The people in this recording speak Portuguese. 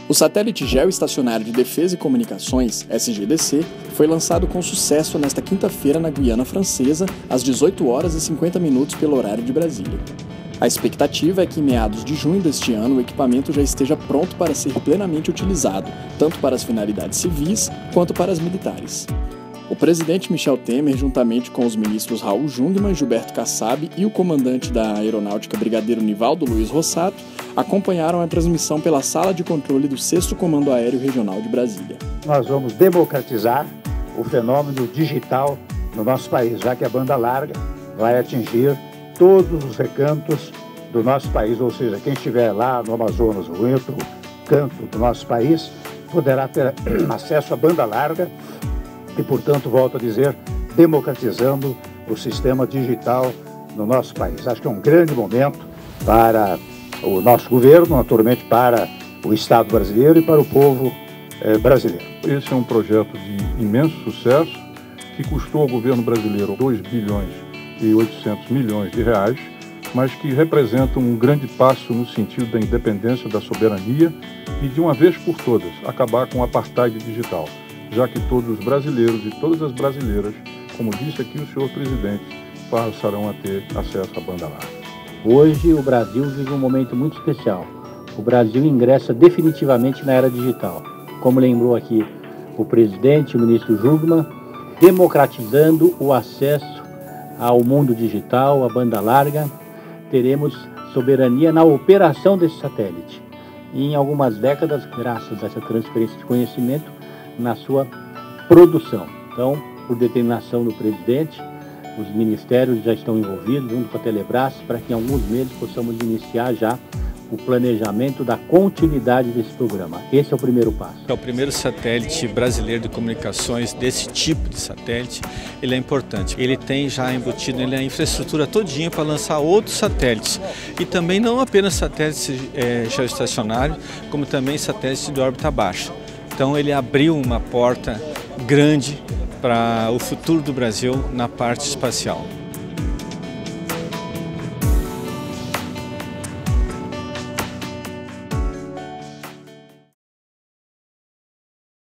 O satélite geoestacionário de defesa e comunicações, SGDC, foi lançado com sucesso nesta quinta-feira na Guiana Francesa, às 18 horas e 50 minutos pelo horário de Brasília. A expectativa é que em meados de junho deste ano o equipamento já esteja pronto para ser plenamente utilizado, tanto para as finalidades civis quanto para as militares. O presidente Michel Temer, juntamente com os ministros Raul Jungmann, Gilberto Kassab e o comandante da Aeronáutica Brigadeiro Nivaldo Luiz Rossato, acompanharam a transmissão pela sala de controle do 6º Comando Aéreo Regional de Brasília. Nós vamos democratizar o fenômeno digital no nosso país, já que a banda larga vai atingir todos os recantos do nosso país, ou seja, quem estiver lá no Amazonas ou em outro canto do nosso país, poderá ter acesso à banda larga e, portanto, volto a dizer, democratizando o sistema digital no nosso país. Acho que é um grande momento para o nosso governo, naturalmente para o Estado brasileiro e para o povo brasileiro. Esse é um projeto de imenso sucesso que custou ao governo brasileiro 2 bilhões e 800 milhões de reais, mas que representa um grande passo no sentido da independência, da soberania e, de uma vez por todas, acabar com o apartheid digital, já que todos os brasileiros e todas as brasileiras, como disse aqui o senhor presidente, passarão a ter acesso à banda larga. Hoje o Brasil vive um momento muito especial. O Brasil ingressa definitivamente na era digital. Como lembrou aqui o presidente, o ministro Jungmann, democratizando o acesso ao mundo digital, à banda larga, teremos soberania na operação desse satélite. E em algumas décadas, graças a essa transferência de conhecimento, na sua produção. Então, por determinação do presidente, os ministérios já estão envolvidos, junto com a Telebrás, para que em alguns meses possamos iniciar já o planejamento da continuidade desse programa. Esse é o primeiro passo. É o primeiro satélite brasileiro de comunicações desse tipo de satélite. Ele é importante. Ele tem já embutido a infraestrutura todinha para lançar outros satélites. E também não apenas satélites geoestacionários, como também satélites de órbita baixa. Então ele abriu uma porta grande para o futuro do Brasil na parte espacial.